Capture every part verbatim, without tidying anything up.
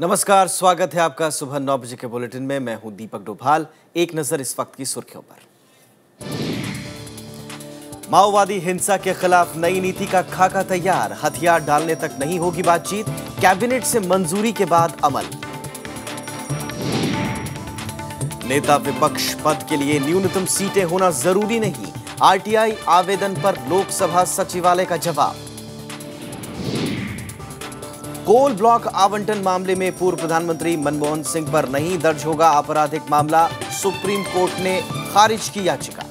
नमस्कार, स्वागत है आपका सुबह नौ बजे के बुलेटिन में। मैं हूं दीपक डोभाल। एक नजर इस वक्त की सुर्खियों पर। माओवादी हिंसा के खिलाफ नई नीति का खाका तैयार, हथियार डालने तक नहीं होगी बातचीत, कैबिनेट से मंजूरी के बाद अमल। नेता विपक्ष पद के लिए न्यूनतम सीटें होना जरूरी नहीं, आरटीआई आवेदन पर लोकसभा सचिवालय का जवाब। कोल ब्लॉक आवंटन मामले में पूर्व प्रधानमंत्री मनमोहन सिंह पर नहीं दर्ज होगा आपराधिक मामला, सुप्रीम कोर्ट ने खारिज की याचिका।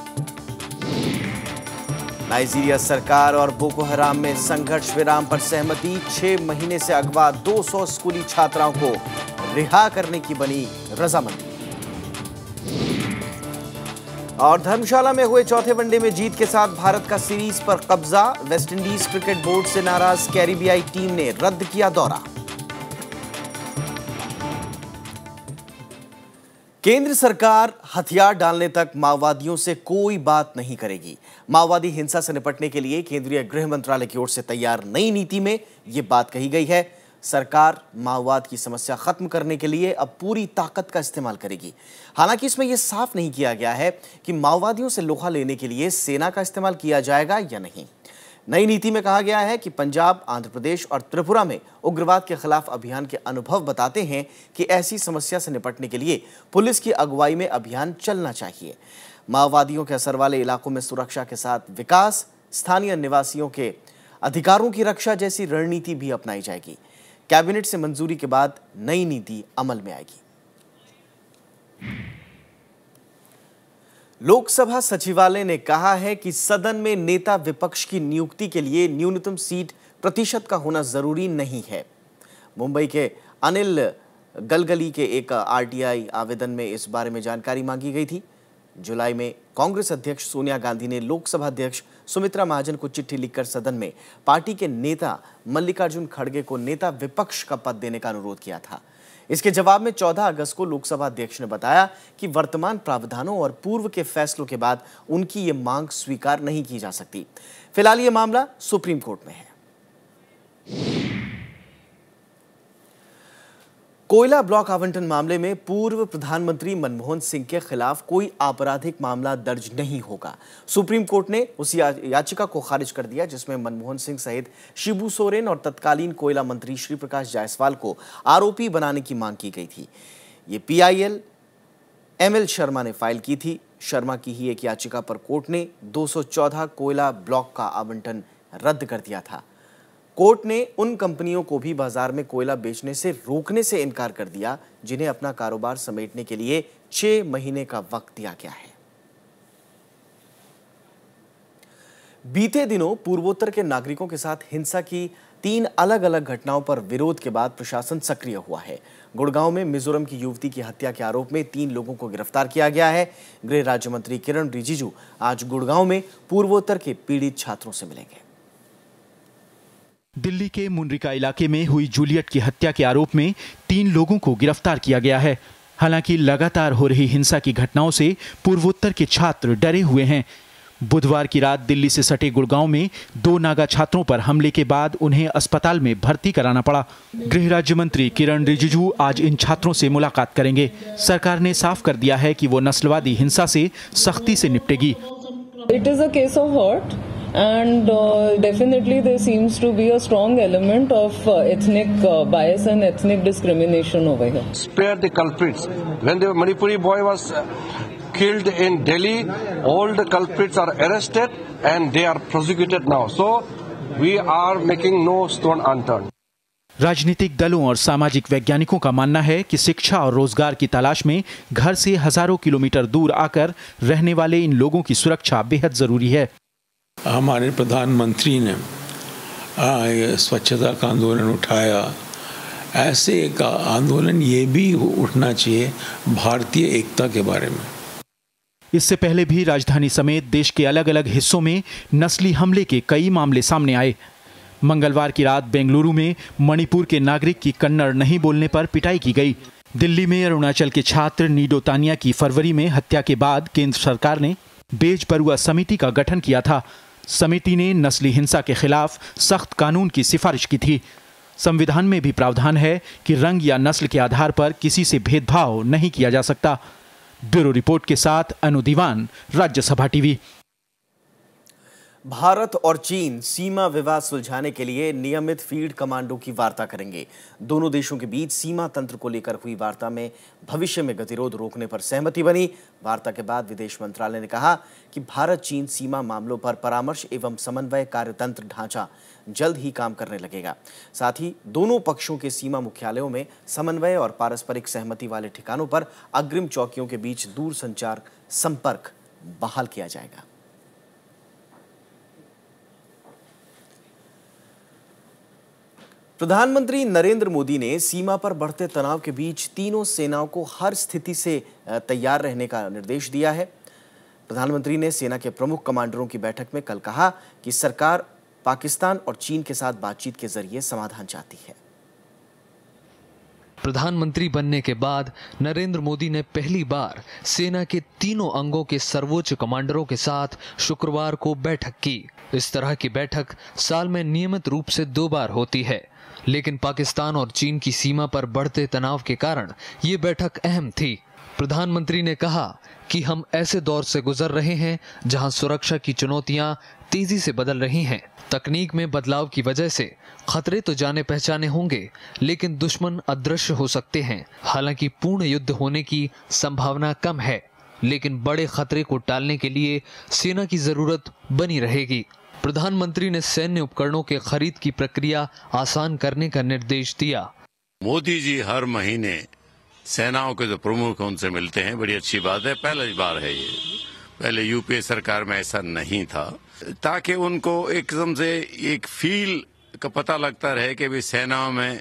नाइजीरिया सरकार और बोको हराम में संघर्ष विराम पर सहमति, छह महीने से अगवा दो सौ स्कूली छात्राओं को रिहा करने की बनी रजामंदी। और धर्मशाला में हुए चौथे वनडे में जीत के साथ भारत का सीरीज पर कब्जा, वेस्टइंडीज क्रिकेट बोर्ड से नाराज कैरिबियाई टीम ने रद्द किया दौरा। केंद्र सरकार हथियार डालने तक माओवादियों से कोई बात नहीं करेगी। माओवादी हिंसा से निपटने के लिए केंद्रीय गृह मंत्रालय की ओर से तैयार नई नीति में यह बात कही गई है। सरकार माओवाद की समस्या खत्म करने के लिए अब पूरी ताकत का इस्तेमाल करेगी। हालांकि इसमें यह साफ नहीं किया गया है कि माओवादियों से लोहा लेने के लिए सेना का इस्तेमाल किया जाएगा या नहीं। नई नीति में कहा गया है कि पंजाब, आंध्र प्रदेश और त्रिपुरा में उग्रवाद के खिलाफ अभियान के अनुभव बताते हैं कि ऐसी समस्या से निपटने के लिए पुलिस की अगुवाई में अभियान चलना चाहिए। माओवादियों के असर वाले इलाकों में सुरक्षा के साथ विकास, स्थानीय निवासियों के अधिकारों की रक्षा जैसी रणनीति भी अपनाई जाएगी। कैबिनेट से मंजूरी के बाद नई नीति अमल में आएगी। लोकसभा सचिवालय ने कहा है कि सदन में नेता विपक्ष की नियुक्ति के लिए न्यूनतम सीट प्रतिशत का होना जरूरी नहीं है। मुंबई के अनिल गलगली के एक आरटीआई आवेदन में इस बारे में जानकारी मांगी गई थी। जुलाई में कांग्रेस अध्यक्ष सोनिया गांधी ने लोकसभा अध्यक्ष सुमित्रा महाजन को चिट्ठी लिखकर सदन में पार्टी के नेता मल्लिकार्जुन खड़गे को नेता विपक्ष का पद देने का अनुरोध किया था। इसके जवाब में चौदह अगस्त को लोकसभा अध्यक्ष ने बताया कि वर्तमान प्रावधानों और पूर्व के फैसलों के बाद उनकी ये मांग स्वीकार नहीं की जा सकती। फिलहाल ये मामला सुप्रीम कोर्ट में है। कोयला ब्लॉक आवंटन मामले में पूर्व प्रधानमंत्री मनमोहन सिंह के खिलाफ कोई आपराधिक मामला दर्ज नहीं होगा। सुप्रीम कोर्ट ने उस याचिका को खारिज कर दिया जिसमें मनमोहन सिंह सहित शिबू सोरेन और तत्कालीन कोयला मंत्री श्री प्रकाश जायसवाल को आरोपी बनाने की मांग की गई थी। ये पीआईएल एमएल शर्मा ने फाइल की थी। शर्मा की ही एक याचिका पर कोर्ट ने दो सौ चौदह कोयला ब्लॉक का आवंटन रद्द कर दिया था। कोर्ट ने उन कंपनियों को भी बाजार में कोयला बेचने से रोकने से इनकार कर दिया जिन्हें अपना कारोबार समेटने के लिए छह महीने का वक्त दिया गया है। बीते दिनों पूर्वोत्तर के नागरिकों के साथ हिंसा की तीन अलग अलग घटनाओं पर विरोध के बाद प्रशासन सक्रिय हुआ है। गुड़गांव में मिजोरम की युवती की हत्या के आरोप में तीन लोगों को गिरफ्तार किया गया है। गृह राज्य मंत्री किरण रिजिजू आज गुड़गांव में पूर्वोत्तर के पीड़ित छात्रों से मिलेंगे। दिल्ली के मुनरिका इलाके में हुई जूलियट की हत्या के आरोप में तीन लोगों को गिरफ्तार किया गया है। हालांकि लगातार हो रही हिंसा की घटनाओं से पूर्वोत्तर के छात्र डरे हुए हैं। बुधवार की रात दिल्ली से सटे गुड़गांव में दो नागा छात्रों पर हमले के बाद उन्हें अस्पताल में भर्ती कराना पड़ा। गृह राज्य मंत्री किरण रिजिजू आज इन छात्रों से मुलाकात करेंगे। सरकार ने साफ कर दिया है कि वो नस्लवादी हिंसा से सख्ती से निपटेगी। It is a case of hurt. And uh, definitely there seems to be a strong element of uh, ethnic uh, bias and ethnic discrimination over here. Spare the culprits. When the Manipuri boy was uh, killed in Delhi, all the culprits are arrested and they are prosecuted now. So we are making no stone unturned. राजनीतिक दलों और सामाजिक वैज्ञानिकों का मानना है कि शिक्षा और रोजगार की तलाश में घर से हजारों किलोमीटर दूर आकर रहने वाले इन लोगों की सुरक्षा बेहद जरूरी है। हमारे प्रधानमंत्री ने स्वच्छता का आंदोलन उठाया। ऐसे एक आंदोलन ये भी उठना चाहिए भारतीय एकता के बारे में। इससे पहले भी राजधानी समेत देश के अलग अलग हिस्सों में नस्ली हमले के कई मामले सामने आए। मंगलवार की रात बेंगलुरु में मणिपुर के नागरिक की कन्नड़ नहीं बोलने पर पिटाई की गई। दिल्ली में अरुणाचल के छात्र नीडो तानिया की फरवरी में हत्या के बाद केंद्र सरकार ने बेज बरुआ समिति का गठन किया था। समिति ने नस्ली हिंसा के खिलाफ सख्त कानून की सिफारिश की थी। संविधान में भी प्रावधान है कि रंग या नस्ल के आधार पर किसी से भेदभाव नहीं किया जा सकता। ब्यूरो रिपोर्ट के साथ अनु दीवान, राज्यसभा टीवी। भारत और चीन सीमा विवाद सुलझाने के लिए नियमित फील्ड कमांडो की वार्ता करेंगे। दोनों देशों के बीच सीमा तंत्र को लेकर हुई वार्ता में भविष्य में गतिरोध रोकने पर सहमति बनी। वार्ता के बाद विदेश मंत्रालय ने कहा कि भारत चीन सीमा मामलों पर परामर्श एवं समन्वय कार्यतंत्र ढांचा जल्द ही काम करने लगेगा। साथ ही दोनों पक्षों के सीमा मुख्यालयों में समन्वय और पारस्परिक सहमति वाले ठिकानों पर अग्रिम चौकियों के बीच दूरसंचार संपर्क बहाल किया जाएगा। प्रधानमंत्री नरेंद्र मोदी ने सीमा पर बढ़ते तनाव के बीच तीनों सेनाओं को हर स्थिति से तैयार रहने का निर्देश दिया है। प्रधानमंत्री ने सेना के प्रमुख कमांडरों की बैठक में कल कहा कि सरकार पाकिस्तान और चीन के साथ बातचीत के जरिए समाधान चाहती है। प्रधानमंत्री बनने के बाद नरेंद्र मोदी ने पहली बार सेना के तीनों अंगों के सर्वोच्च कमांडरों के साथ शुक्रवार को बैठक की। इस तरह की बैठक साल में नियमित रूप से दो बार होती है, लेकिन पाकिस्तान और चीन की सीमा पर बढ़ते तनाव के कारण ये बैठक अहम थी। प्रधानमंत्री ने कहा कि हम ऐसे दौर से गुजर रहे हैं जहां सुरक्षा की चुनौतियां तेजी से बदल रही हैं। तकनीक में बदलाव की वजह से खतरे तो जाने पहचाने होंगे, लेकिन दुश्मन अदृश्य हो सकते हैं। हालांकि पूर्ण युद्ध होने की संभावना कम है, लेकिन बड़े खतरे को टालने के लिए सेना की जरूरत बनी रहेगी। प्रधानमंत्री ने सैन्य उपकरणों के खरीद की प्रक्रिया आसान करने का निर्देश दिया। मोदी जी हर महीने सेनाओं के जो प्रमुख उनसे मिलते हैं, बड़ी अच्छी बात है। पहली बार है ये, पहले यूपीए सरकार में ऐसा नहीं था, ताकि उनको एकदम से एक फील का पता लगता रहे कि भी सेनाओं में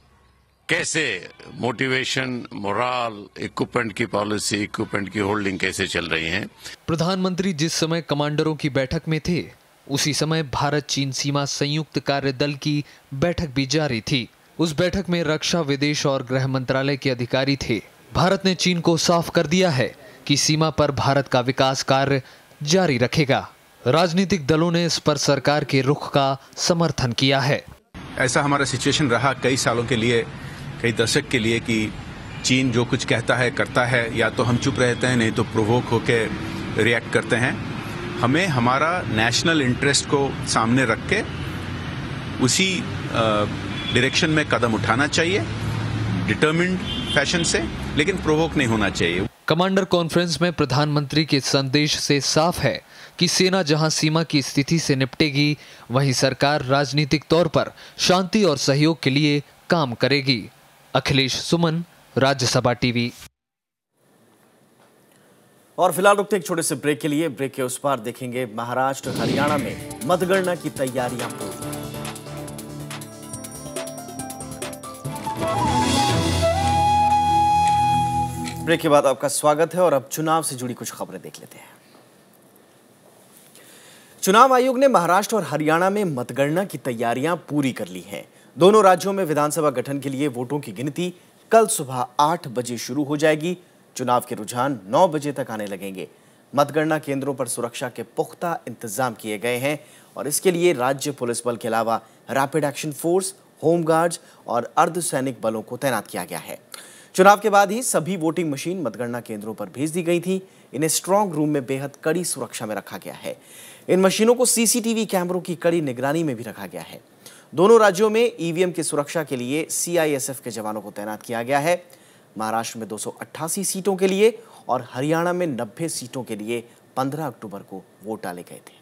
कैसे मोटिवेशन, मोराल, इक्विपमेंट की पॉलिसी, इक्विपमेंट की होल्डिंग कैसे चल रही है। प्रधानमंत्री जिस समय कमांडरों की बैठक में थे, उसी समय भारत चीन सीमा संयुक्त कार्य दल की बैठक भी जारी थी। उस बैठक में रक्षा, विदेश और गृह मंत्रालय के अधिकारी थे। भारत ने चीन को साफ कर दिया है कि सीमा पर भारत का विकास कार्य जारी रखेगा। राजनीतिक दलों ने इस पर सरकार के रुख का समर्थन किया है। ऐसा हमारा सिचुएशन रहा कई सालों के लिए, कई दशक के लिए, कि चीन जो कुछ कहता है करता है, या तो हम चुप रहते हैं, नहीं तो प्रोवोक होकर रिएक्ट करते हैं। हमें हमारा नेशनल इंटरेस्ट को सामने रख के उसी डायरेक्शन में कदम उठाना चाहिए, डिटर्मिन्ड फैशन से, लेकिन प्रोवोक नहीं होना चाहिए। कमांडर कॉन्फ्रेंस में प्रधानमंत्री के संदेश से साफ है कि सेना जहां सीमा की स्थिति से निपटेगी, वहीं सरकार राजनीतिक तौर पर शांति और सहयोग के लिए काम करेगी। अखिलेश सुमन, राज्यसभा टीवी। और फिलहाल रुकते एक छोटे से ब्रेक के लिए। ब्रेक के उस पार देखेंगे महाराष्ट्र हरियाणा में मतगणना की तैयारियां पूरी। ब्रेक के बाद आपका स्वागत है और अब चुनाव से जुड़ी कुछ खबरें देख लेते हैं। चुनाव आयोग ने महाराष्ट्र और हरियाणा में मतगणना की तैयारियां पूरी कर ली हैं। दोनों राज्यों में विधानसभा गठन के लिए वोटों की गिनती कल सुबह आठ बजे शुरू हो जाएगी। चुनाव के रुझान नौ बजे तक आने लगेंगे। मतगणना केंद्रों पर सुरक्षा के पुख्ता इंतजाम किए गए हैं और इसके लिए राज्य पुलिस बल के अलावा रैपिड एक्शन फोर्स, होमगार्ड्स और अर्धसैनिक बलों को तैनात किया गया है। चुनाव के बाद ही सभी वोटिंग मशीन मतगणना केंद्रों पर भेज दी गई थी। इन्हें स्ट्रांग रूम में बेहद कड़ी सुरक्षा में रखा गया है। इन मशीनों को सीसीटीवी कैमरों की कड़ी निगरानी में भी रखा गया है। दोनों राज्यों में ईवीएम की सुरक्षा के लिए सीआईएसएफ के जवानों को तैनात किया गया है। महाराष्ट्र में दो सौ अट्ठासी सीटों के लिए और हरियाणा में नब्बे सीटों के लिए पंद्रह अक्टूबर को वोट डाले गए थे।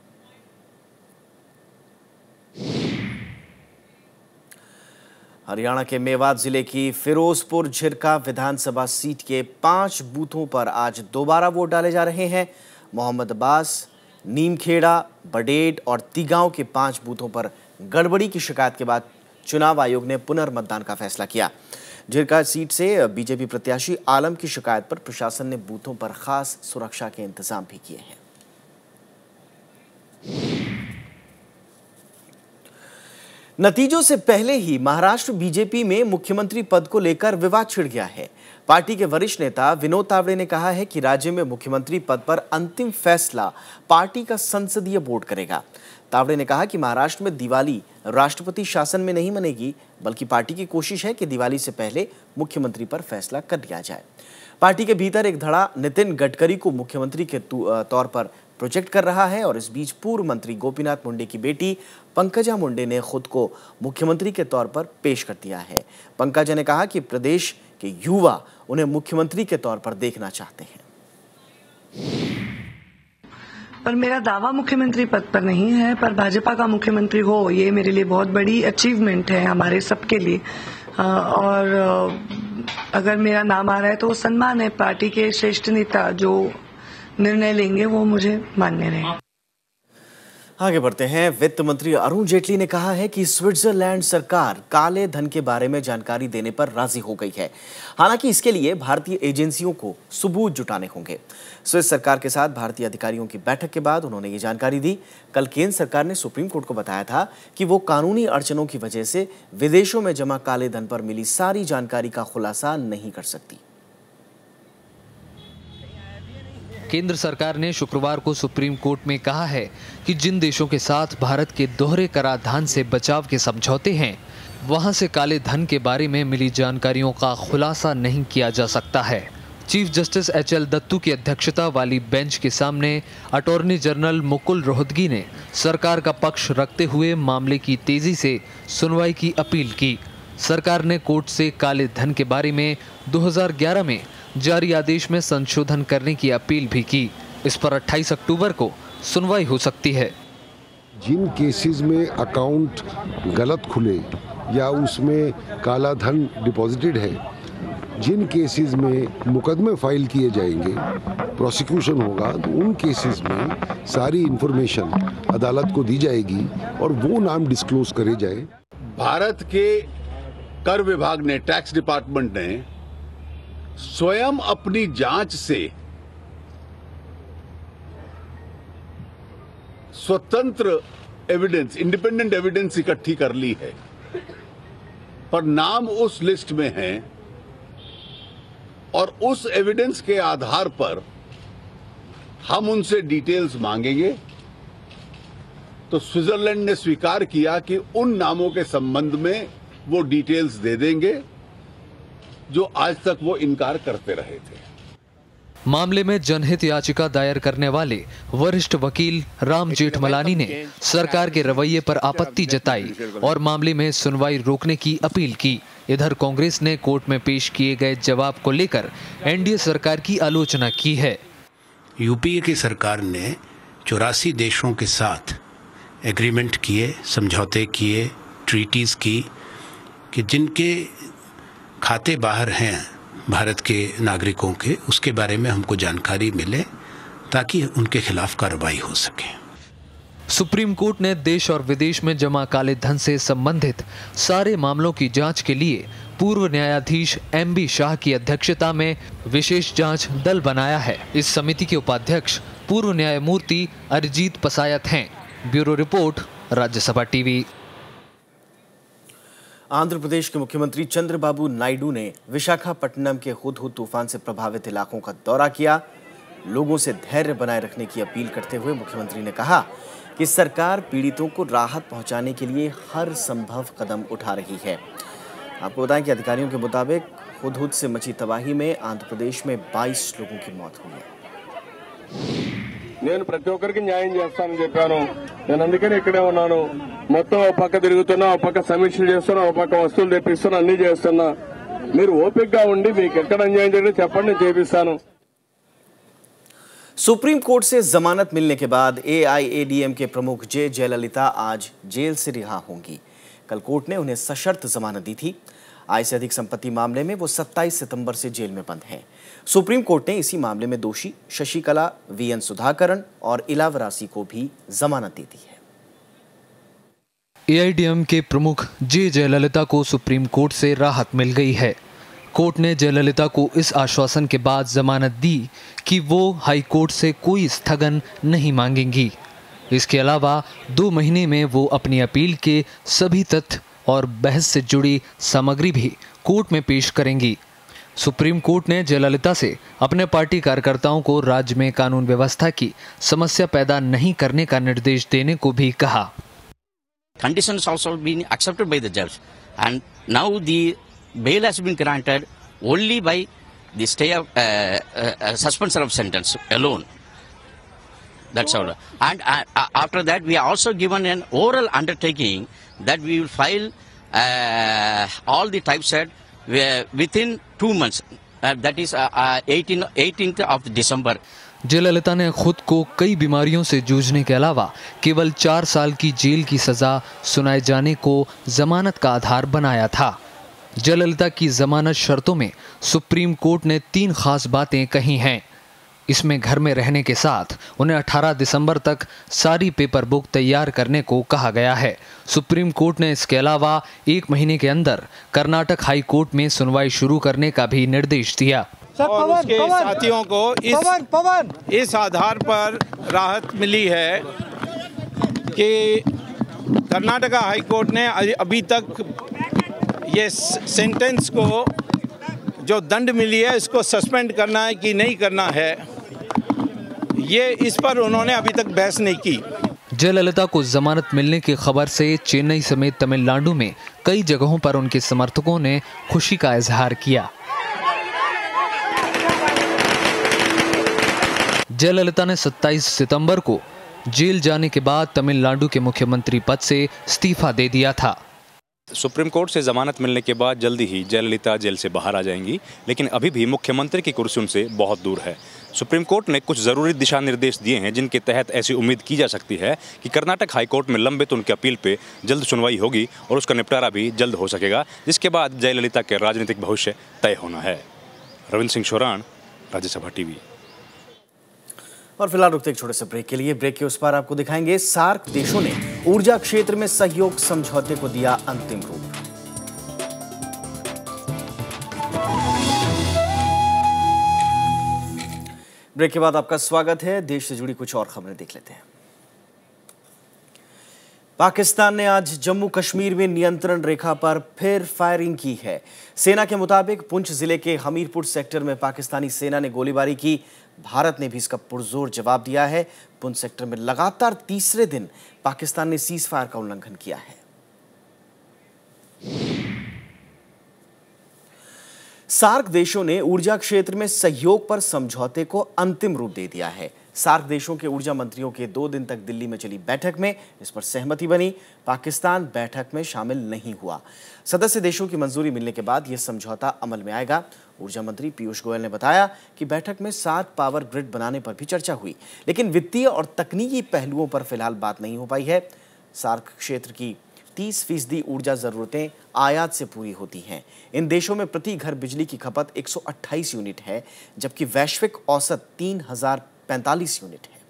हरियाणा के मेवात जिले की फिरोजपुर झिरका विधानसभा सीट के पांच बूथों पर आज दोबारा वोट डाले जा रहे हैं। मोहम्मद अब्बास, नीमखेड़ा, बडेड और तिगांव के पांच बूथों पर गड़बड़ी की शिकायत के बाद चुनाव आयोग ने पुनर्मतदान का फैसला किया। झिरका सीट से बीजेपी प्रत्याशी आलम की शिकायत पर प्रशासन ने बूथों पर खास सुरक्षा के इंतजाम भी किए हैं। नतीजों से पहले ही महाराष्ट्र बीजेपी में मुख्यमंत्री पद को लेकर विवाद छिड़ गया है। पार्टी के वरिष्ठ नेता विनोद तावड़े ने कहा है कि राज्य में मुख्यमंत्री पद पर अंतिम फैसला पार्टी का संसदीय बोर्ड करेगा। तावड़े ने कहा कि महाराष्ट्र में दिवाली राष्ट्रपति शासन में नहीं मनेगी, बल्कि पार्टी की कोशिश है कि दिवाली से पहले मुख्यमंत्री पर फैसला कर लिया जाए। पार्टी के भीतर एक धड़ा नितिन गडकरी को मुख्यमंत्री के तौर पर प्रोजेक्ट कर रहा है और इस बीच पूर्व मंत्री गोपीनाथ मुंडे की बेटी पंकजा मुंडे ने खुद को मुख्यमंत्री के तौर पर पेश कर दिया है। पंकजा ने कहा कि प्रदेश के युवा उन्हें मुख्यमंत्री के तौर पर देखना चाहते हैं। पर मेरा दावा मुख्यमंत्री पद पर नहीं है, पर भाजपा का मुख्यमंत्री हो ये मेरे लिए बहुत बड़ी अचीवमेंट है, हमारे सबके लिए। और अगर मेरा नाम आ रहा है तो सम्मान है, पार्टी के श्रेष्ठ नेता जो निर्णय लेंगे वो मुझे मान्य रहे। आगे बढ़ते हैं। वित्त मंत्री अरुण जेटली ने कहा है कि स्विट्जरलैंड सरकार काले धन के बारे में जानकारी देने पर राजी हो गई है। हालांकि इसके लिए भारतीय एजेंसियों को सबूत जुटाने होंगे। स्विस सरकार के साथ भारतीय अधिकारियों की बैठक के बाद उन्होंने ये जानकारी दी। कल केंद्र सरकार ने सुप्रीम कोर्ट को बताया था कि वो कानूनी अड़चनों की वजह से विदेशों में जमा काले धन पर मिली सारी जानकारी का खुलासा नहीं कर सकती। केंद्र सरकार ने शुक्रवार को सुप्रीम कोर्ट में कहा है कि जिन देशों के साथ भारत के दोहरे कराधान से बचाव के समझौते हैं, वहां से काले धन के बारे में मिली जानकारियों का खुलासा नहीं किया जा सकता है। Chief justice H L Dattu की अध्यक्षता वाली बेंच के सामने अटॉर्नी जनरल मुकुल रोहतगी ने सरकार का पक्ष रखते हुए मामले की तेजी से सुनवाई की अपील की। सरकार ने कोर्ट से काले धन के बारे में दो हज़ार ग्यारह में जारी आदेश में संशोधन करने की अपील भी की। इस पर अट्ठाईस अक्टूबर को सुनवाई हो सकती है। जिन केसेस में अकाउंट गलत खुले या उसमें काला धन डिपॉजिटेड है, जिन केसेस में मुकदमे फाइल किए जाएंगे, प्रोसिक्यूशन होगा, तो उन केसेस में सारी इंफॉर्मेशन अदालत को दी जाएगी और वो नाम डिस्क्लोज करे जाए। भारत के कर विभाग ने, टैक्स डिपार्टमेंट ने स्वयं अपनी जांच से स्वतंत्र एविडेंस, इंडिपेंडेंट एविडेंस इकट्ठी कर ली है, पर नाम उस लिस्ट में है और उस एविडेंस के आधार पर हम उनसे डिटेल्स मांगेंगे। तो स्विट्जरलैंड ने स्वीकार किया कि उन नामों के संबंध में वो डिटेल्स दे देंगे जो आज तक वो इनकार करते रहे थे। मामले में जनहित याचिका दायर करने वाले वरिष्ठ वकील राम जेठमलानी ने सरकार के रवैये पर आपत्ति जताई और मामले में सुनवाई रोकने की अपील की। इधर कांग्रेस ने कोर्ट में पेश किए गए जवाब को लेकर एनडीए सरकार की आलोचना की है। यूपीए की सरकार ने चौरासी देशों के साथ एग्रीमेंट किए, समझौते किए, ट्रीटीज की कि जिनके खाते बाहर हैं भारत के नागरिकों के, उसके बारे में हमको जानकारी मिले ताकि उनके खिलाफ कार्रवाई हो सके। सुप्रीम कोर्ट ने देश और विदेश में जमा काले धन से संबंधित सारे मामलों की जांच के लिए पूर्व न्यायाधीश एम बी शाह की अध्यक्षता में विशेष जांच दल बनाया है। इस समिति के उपाध्यक्ष पूर्व न्यायमूर्ति अरिजीत पसायत हैं। Bureau report, Rajya Sabha TV. Andhra Pradesh के मुख्यमंत्री चंद्रबाबू नायडू ने विशाखापट्टनम के हुदहुद तूफान से प्रभावित इलाकों का दौरा किया। लोगों से धैर्य बनाए रखने की अपील करते हुए मुख्यमंत्री ने कहा कि सरकार पीड़ितों को राहत पहुंचाने के लिए हर संभव कदम उठा रही है। आपको बताएं कि अधिकारियों के मुताबिक हुदहुद से मची तबाही में आंध्र प्रदेश में बाईस लोगों की मौत हुई है। నేను ప్రతి ఒక్కరికి న్యాయం చేస్తానని చెప్పాను। నేను అందుకనే ఇక్కడే ఉన్నాను। మొత్తం ఒక పక్క తిరుగుతున్నా, ఒక పక్క సమీక్షలు చేస్తున్నా, ఒక పక్క వస్తువులు తెప్పిస్తున్నా, అన్ని చేస్తున్నా। మీరు ఓపికగా ఉండి మీకు ఎక్కడ అన్యాయం జరిగితే చెప్పండి, నేను చేపిస్తాను। सुप्रीम कोर्ट से जमानत मिलने के बाद ए आई ए डी एम के प्रमुख जे जयललिता आज जेल से रिहा होंगी। कल कोर्ट ने उन्हें सशर्त जमानत दी थी। आय से अधिक संपत्ति मामले में वो सत्ताईस सितंबर से जेल में बंद हैं। सुप्रीम कोर्ट ने इसी मामले में दोषी शशिकला, वी एन सुधाकरन और इलावरासी को भी जमानत दे दी है। ए आई डी एम के प्रमुख जे जयललिता को सुप्रीम कोर्ट से राहत मिल गई है। कोर्ट ने जयललिता को इस आश्वासन के बाद जमानत दी कि वो हाई कोर्ट से कोई स्थगन नहीं मांगेंगी। इसके अलावा दो महीने में वो अपनी अपील के सभी तथ्य और बहस से जुड़ी सामग्री भी कोर्ट में पेश करेंगी। सुप्रीम कोर्ट ने जयललिता से अपने पार्टी कार्यकर्ताओं को राज्य में कानून व्यवस्था की समस्या पैदा नहीं करने का निर्देश देने को भी कहा। Conditions also been accepted by the judge, and now the bail has been granted only by the stay of uh, uh, suspension of sentence alone. That's all. And uh, after that, we are also given an oral undertaking that we will file uh, all the typeset within two months. Uh, that is uh, uh, eighteenth of December. Jayalalithaa ने खुद को कई बीमारियों से जूझने के अलावा केवल चार साल की जेल की सजा सुनाए जाने को जमानत का आधार बनाया था। जयललिता की जमानत शर्तों में सुप्रीम कोर्ट ने तीन खास बातें कही हैं। इसमें घर में रहने के साथ उन्हें अठारह दिसंबर तक सारी पेपर बुक तैयार करने को कहा गया है। सुप्रीम कोर्ट ने इसके अलावा एक महीने के अंदर कर्नाटक हाई कोर्ट में सुनवाई शुरू करने का भी निर्देश दिया। और उसके साथियों को इस पवन, पवन। इस आधार पर राहत मिली है कि कर्नाटका हाई कोर्ट ने अभी तक ये सेंटेंस को जो दंड मिली है इसको सस्पेंड करना है कि नहीं करना है, ये इस पर उन्होंने अभी तक बहस नहीं की। जयललिता को जमानत मिलने की खबर से चेन्नई समेत तमिलनाडु में कई जगहों पर उनके समर्थकों ने खुशी का इजहार किया। जयललिता ने सत्ताईस सितंबर को जेल जाने के बाद तमिलनाडु के मुख्यमंत्री पद से इस्तीफा दे दिया था। सुप्रीम कोर्ट से जमानत मिलने के बाद जल्दी ही जयललिता जेल से बाहर आ जाएंगी, लेकिन अभी भी मुख्यमंत्री की कुर्सी उनसे बहुत दूर है। सुप्रीम कोर्ट ने कुछ जरूरी दिशा निर्देश दिए हैं जिनके तहत ऐसी उम्मीद की जा सकती है कि कर्नाटक हाई कोर्ट में लंबित उनके अपील पे जल्द सुनवाई होगी और उसका निपटारा भी जल्द हो सकेगा, जिसके बाद जयललिता के राजनीतिक भविष्य तय होना है। रविंद्र सिंह शोरान, राज्यसभा टीवी। और फिलहाल रुकते एक छोटे से ब्रेक के लिए। ब्रेक के उस पार आपको दिखाएंगे सार्क देशों ने ऊर्जा क्षेत्र में सहयोग समझौते को दिया अंतिम रूप। ब्रेक के बाद आपका स्वागत है। देश से जुड़ी कुछ और खबरें देख लेते हैं। पाकिस्तान ने आज जम्मू कश्मीर में नियंत्रण रेखा पर फिर फायरिंग की है। सेना के मुताबिक पुंछ जिले के हमीरपुर सेक्टर में पाकिस्तानी सेना ने गोलीबारी की। भारत ने भी इसका पुरजोर जवाब दिया है। पुंछ सेक्टर में लगातार तीसरे दिन पाकिस्तान ने सीज फायर का उल्लंघन किया है। सार्क देशों ने ऊर्जा क्षेत्र में सहयोग पर समझौते को अंतिम रूप दे दिया है। सार्क देशों के ऊर्जा मंत्रियों के दो दिन तक दिल्ली में चली बैठक में इस पर सहमति बनी। पाकिस्तान बैठक में शामिल नहीं हुआ। सदस्य देशों की मंजूरी मिलने के बाद यह समझौता अमल में आएगा। ऊर्जा मंत्री पीयूष गोयल ने बताया कि बैठक में सात पावर ग्रिड बनाने पर भी चर्चा हुई, लेकिन वित्तीय और तकनीकी पहलुओं पर फिलहाल बात नहीं हो पाई है। सार्क क्षेत्र की तीस फीसदी ऊर्जा जरूरतें आयात से पूरी होती हैं। इन देशों में प्रति घर बिजली की खपत एक सौ अट्ठाईस यूनिट है, जबकि वैश्विक औसत तीन हजार पैंतालीस यूनिट है।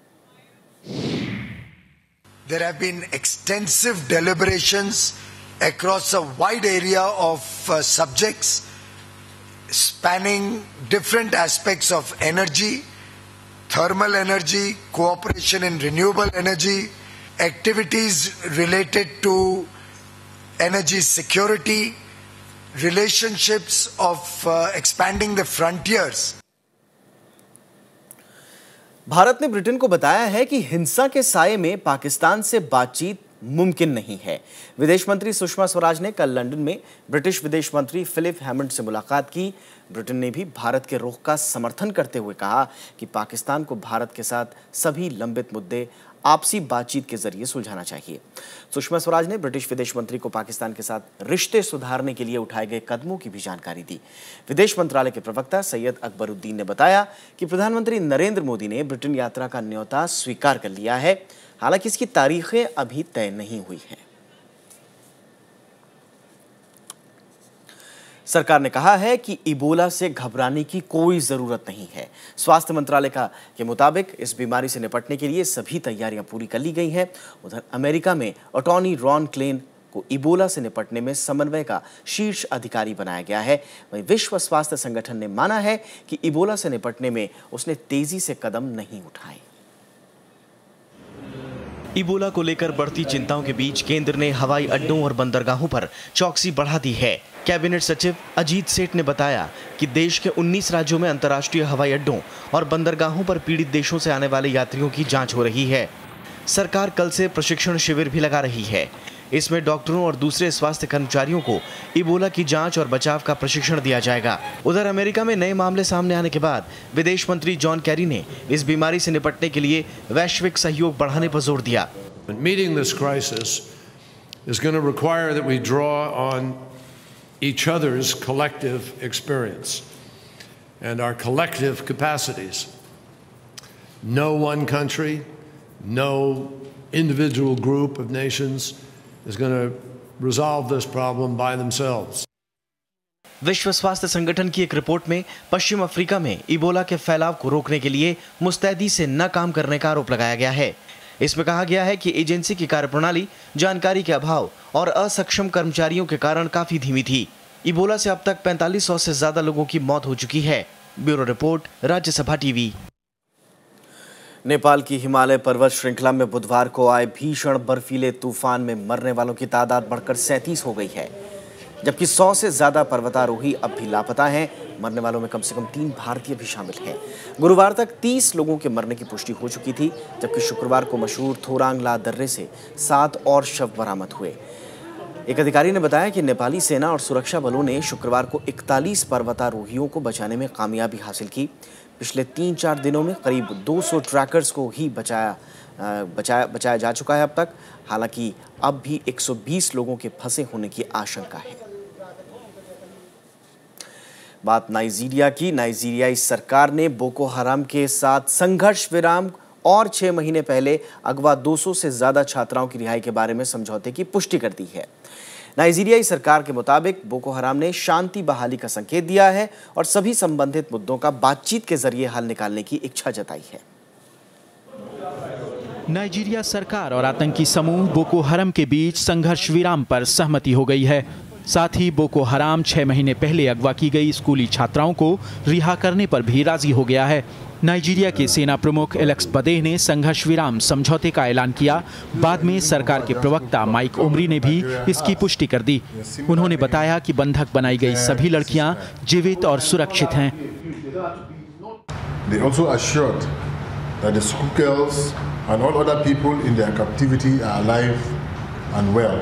There have been extensive deliberations across a wide area of uh, subjects spanning different aspects of energy, thermal energy, cooperation in renewable energy, activities related to energy security, relationships of uh, expanding the frontiers. Bharat ने Britain को बताया है कि हिंसा के साये में पाकिस्तान से बातचीत मुमकिन नहीं है। विदेश मंत्री सुषमा स्वराज ने कल लंदन में ब्रिटिश विदेश मंत्री फिलिप हैमंड से मुलाकात की। ब्रिटेन ने भी भारत के रुख का समर्थन करते हुए कहा कि पाकिस्तान को भारत के साथ सभी लंबित मुद्दे आपसी बातचीत के जरिए सुलझाना चाहिए। सुषमा स्वराज ने ब्रिटिश विदेश मंत्री को पाकिस्तान के साथ रिश्ते सुधारने के लिए उठाए गए कदमों की भी जानकारी दी। विदेश मंत्रालय के प्रवक्ता सैयद अकबरुद्दीन ने बताया कि प्रधानमंत्री नरेंद्र मोदी ने ब्रिटेन यात्रा का न्योता स्वीकार कर लिया है, हालांकि इसकी तारीखें अभी तय नहीं हुई हैं। सरकार ने कहा है कि इबोला से घबराने की कोई जरूरत नहीं है। स्वास्थ्य मंत्रालय का के मुताबिक इस बीमारी से निपटने के लिए सभी तैयारियां पूरी कर ली गई हैं। उधर अमेरिका में अटॉर्नी रॉन क्लेन को इबोला से निपटने में समन्वय का शीर्ष अधिकारी बनाया गया है। वहीं विश्व स्वास्थ्य संगठन ने माना है कि इबोला से निपटने में उसने तेजी से कदम नहीं उठाए। इबोला को लेकर बढ़ती चिंताओं के बीच केंद्र ने हवाई अड्डों और बंदरगाहों पर चौकसी बढ़ा दी है। कैबिनेट सचिव अजीत सेठ ने बताया कि देश के उन्नीस राज्यों में अंतर्राष्ट्रीय हवाई अड्डों और बंदरगाहों पर पीड़ित देशों से आने वाले यात्रियों की जांच हो रही है। सरकार कल से प्रशिक्षण शिविर भी लगा रही है। इसमें डॉक्टरों और दूसरे स्वास्थ्य कर्मचारियों को इबोला की जांच और बचाव का प्रशिक्षण दिया जाएगा। उधर अमेरिका में नए मामले सामने आने के बाद विदेश मंत्री जॉन कैरी ने इस बीमारी से निपटने के लिए वैश्विक सहयोग बढ़ाने पर जोर दिया। Meeting this crisis is going to require that we draw on each other's collective experience and our collective capacities. No one country, no individual group of nations is going to resolve this problem by themselves. विश्व स्वास्थ्य संगठन की एक report में पश्चिम Africa में Ebola के फैलाव को रोकने के लिए मुस्तैदी से न काम करने का आरोप लगाया गया है। इसमें कहा गया है कि एजेंसी की कार्यप्रणाली, जानकारी के अभाव और असक्षम कर्मचारियों के कारण काफी धीमी थी। इबोला से अब तक पैंतालीस सौ से ज्यादा लोगों की मौत हो चुकी है। Bureau report, Rajya Sabha TV. Nepal की हिमालय पर्वत श्रृंखला में बुधवार को आए भीषण बर्फीले तूफान में मरने वालों की तादाद बढ़कर सैंतीस हो गई है, जबकि सौ से ज्यादा पर्वतारोही अब भी लापता हैं। मरने वालों में कम से कम तीन भारतीय भी शामिल हैं। गुरुवार तक तीस लोगों के मरने की पुष्टि हो चुकी थी, जबकि शुक्रवार को मशहूर थोरांग ला दर्रे से सात और शव बरामद हुए। एक अधिकारी ने बताया कि नेपाली सेना और सुरक्षा बलों ने शुक्रवार को इकतालीस पर्वतारोहियों को बचाने में कामयाबी हासिल की। पिछले तीन चार दिनों में करीब दो सौ ट्रैकर्स को ही बचाया बचाया बचाया जा चुका है अब तक। हालांकि अब भी एक सौ बीस लोगों के फंसे होने की आशंका है। बात नाइजीरिया की। नाइजीरियाई सरकार ने बोको हराम के साथ संघर्ष विराम और छह महीने पहले अगवा दो सौ से ज्यादा छात्राओं की रिहाई के बारे में समझौते की पुष्टि कर दी है। नाइजीरियाई सरकार के मुताबिक बोको हराम ने शांति बहाली का संकेत दिया है और सभी संबंधित मुद्दों का बातचीत के जरिए हल निकालने की इच्छा जताई है। नाइजीरिया सरकार और आतंकी समूह बोको हराम के बीच संघर्ष विराम पर सहमति हो गई है। साथ ही बोको हराम छह महीने पहले अगवा की गई स्कूली छात्राओं को रिहा करने पर भी राजी हो गया है। नाइजीरिया के सेना प्रमुख एलेक्स बदेह ने संघर्ष विराम समझौते का ऐलान किया। बाद में सरकार के प्रवक्ता माइक ओमरी ने भी इसकी पुष्टि कर दी। उन्होंने बताया कि बंधक बनाई गई सभी लड़कियां जीवित और सुरक्षित हैं। They also assured that the school girls and all other people in their captivity are alive and well.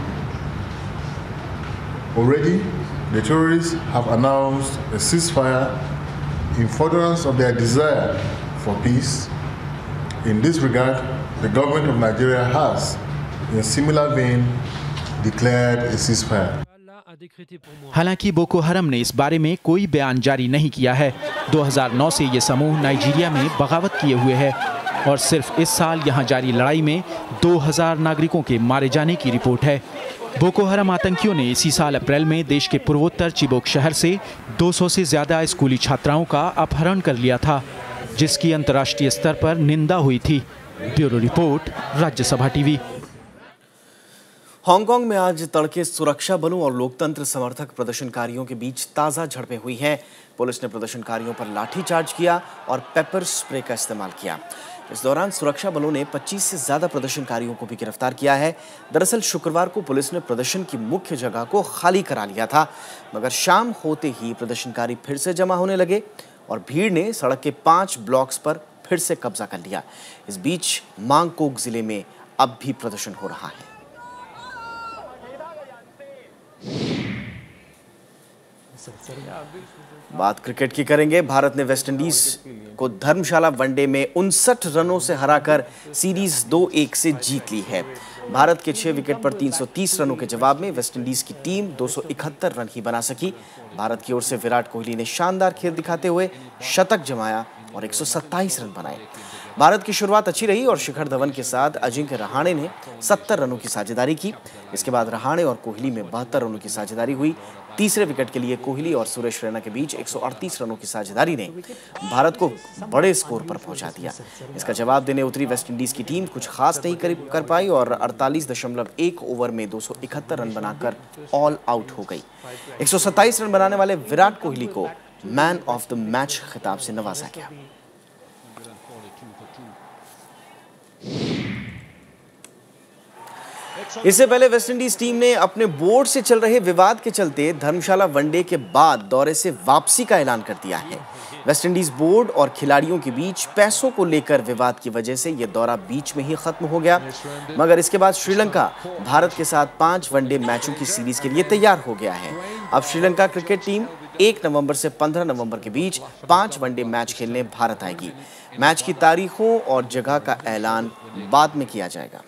Already, the terrorists have announced a ceasefire in furtherance of their desire for peace. In this regard, the government of Nigeria has, in a similar vein, declared a ceasefire. हालांकि Boko Haram ने इस बारे में कोई बयान जारी नहीं किया है। दो हज़ार नौ से ये समूह नाइजीरिया में बगावत किए हुए है और सिर्फ इस साल यहां जारी लड़ाई में दो हज़ार नागरिकों के मारे जाने की रिपोर्ट है। बोको हराम आतंकियों ने इसी साल अप्रैल में देश के पूर्वोत्तर चिबोक शहर से दो सौ से ज्यादा स्कूली छात्राओं का अपहरण कर लिया था, जिसकी अंतर्राष्ट्रीय स्तर पर निंदा हुई थी। Bureau report, Rajya Sabha TV. Hong Kong में आज तड़के सुरक्षा बलों और लोकतंत्र समर्थक प्रदर्शनकारियों के बीच ताजा झड़पें हुई हैं। पुलिस ने प्रदर्शनकारियों पर लाठीचार्ज किया और पेपर स्प्रे का इस्तेमाल किया। इस दौरान सुरक्षा बलों ने पच्चीस से ज्यादा प्रदर्शनकारियों को भी गिरफ्तार किया है। दरअसल शुक्रवार को पुलिस ने प्रदर्शन की मुख्य जगह को खाली करा लिया था, मगर शाम होते ही प्रदर्शनकारी फिर से जमा होने लगे और भीड़ ने सड़क के पांच ब्लॉक्स पर फिर से कब्जा कर लिया। इस बीच मांगकोक जिले में अब भी प्रदर्शन हो रहा है। बात क्रिकेट की करेंगे। भारत ने वेस्टइंडीज को धर्मशाला वनडे में उनसठ रनों से हराकर सीरीज दो एक से जीत ली है। भारत के छह विकेट पर तीन सौ तीस रनों के जवाब में वेस्टइंडीज की टीम दो सौ इकहत्तर रन ही बना सकी। भारत की ओर से विराट कोहली ने शानदार खेल दिखाते हुए शतक जमाया और एक सौ सत्ताईस रन बनाए। भारत की शुरुआत अच्छी रही और शिखर धवन के साथ अजिंक्य रहाणे ने सत्तर रनों की साझेदारी की। इसके बाद रहाणे और कोहली में बहत्तर रनों की साझेदारी हुई। तीसरे विकेट के लिए कोहली और सुरेश रैना के बीच एक सौ अड़तीस रनों की साझेदारी ने भारत को बड़े स्कोर पर पहुंचा दिया। इसका जवाब देने उतरी वेस्टइंडीज की टीम कुछ खास नहीं कर, कर पाई और अड़तालीस दशमलव एक ओवर में दो सौ इकहत्तर रन बनाकर ऑल आउट हो गई। एक सौ सत्ताईस रन बनाने वाले विराट कोहली को मैन ऑफ द मैच खिताब से नवाजा गया। इससे पहले वेस्टइंडीज टीम ने अपने बोर्ड से चल रहे विवाद के चलते धर्मशाला वनडे के बाद दौरे से वापसी का ऐलान कर दिया है। वेस्टइंडीज बोर्ड और खिलाड़ियों के बीच पैसों को लेकर विवाद की वजह से यह दौरा बीच में ही खत्म हो गया, मगर इसके बाद श्रीलंका भारत के साथ पांच वनडे मैचों की सीरीज के लिए तैयार हो गया है। अब श्रीलंका क्रिकेट टीम एक नवंबर से पंद्रह नवंबर के बीच पांच वनडे मैच खेलने भारत आएगी। मैच की तारीखों और जगह का ऐलान बाद में किया जाएगा।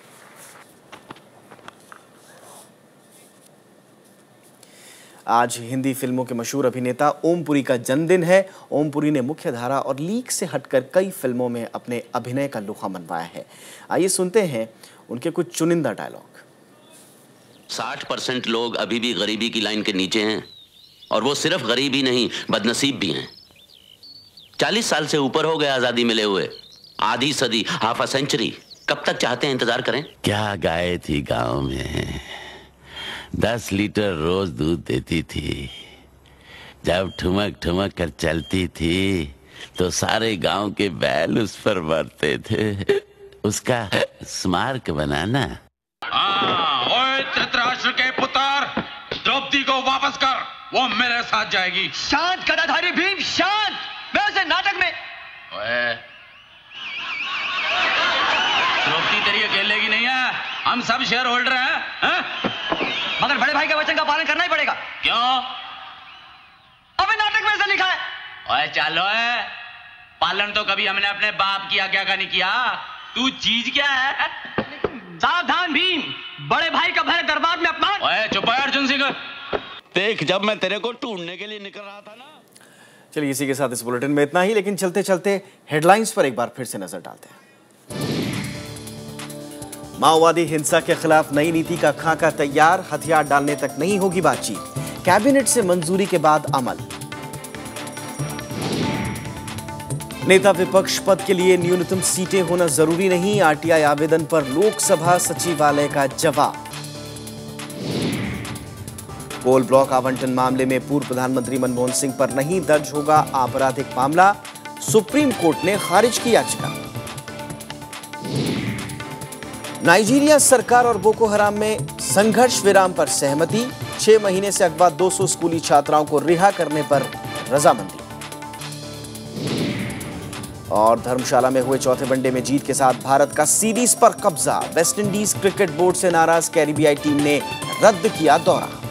आज हिंदी फिल्मों के मशहूर अभिनेता ओम पुरी का जन्मदिन है। ओम पुरी ने मुख्यधारा और लीक से हटकर कई फिल्मों में अपने अभिनय का लोहा मनवाया है। आइए सुनते हैं उनके कुछ चुनिंदा डायलॉग। साठ परसेंट लोग अभी भी गरीबी की लाइन के नीचे हैं, और वो सिर्फ गरीब ही नहीं, बदनसीब भी हैं। चालीस साल से ऊपर हो गए आजादी मिले हुए, आधी सदी, हाफ अ सेंचुरी। कब तक चाहते हैं इंतजार करें? क्या गाय थी गांव में, दस लीटर रोज दूध देती थी। जब ठुमक ठुमक कर चलती थी तो सारे गांव के बैल उस पर मरते थे। उसका स्मारक बनाना। ओए धृतराष्ट्र के पुत्र, द्रौपदी को वापस कर, वो मेरे साथ जाएगी। शांत गदाधारी भीम, शांत। मैं उसे नाटक में। ओए, द्रौपदी तेरी अकेले की नहीं है, हम सब शेयर होल्डर हैं, हैं? मगर बड़े भाई के वचन का पालन करना ही पड़ेगा। क्यों? अबे नाटक में ऐसा लिखा है। ओए चलो है, पालन तो कभी हमने अपने बाप की आज्ञा का नहीं किया। तू चीज क्या है? सावधान भीम, बड़े भाई का भरे दरबार में अपमान। ओए चुप है अर्जुन सिंह। देख, जब मैं तेरे को ढूंढने के लिए निकल रहा था ना। चलिए इसी के साथ इस बुलेटिन में इतना ही, लेकिन चलते चलते हेडलाइंस पर एक बार फिर से नजर डालते हैं। माओवादी हिंसा के खिलाफ नई नीति का खाका तैयार, हथियार डालने तक नहीं होगी बातचीत, कैबिनेट से मंजूरी के बाद अमल। नेता विपक्ष पद के लिए न्यूनतम सीटें होना जरूरी नहीं, आरटीआई आवेदन पर लोकसभा सचिवालय का जवाब। कोल ब्लॉक आवंटन मामले में पूर्व प्रधानमंत्री मनमोहन सिंह पर नहीं दर्ज होगा आपराधिक मामला, सुप्रीम कोर्ट ने खारिज की याचिका। नाइजीरिया सरकार और बोको हराम में संघर्ष विराम पर सहमति, छह महीने से अगवा दो सौ स्कूली छात्राओं को रिहा करने पर रजामंदी। और धर्मशाला में हुए चौथे वनडे में जीत के साथ भारत का सीरीज पर कब्जा, वेस्टइंडीज क्रिकेट बोर्ड से नाराज कैरिबियाई टीम ने रद्द किया दौरा।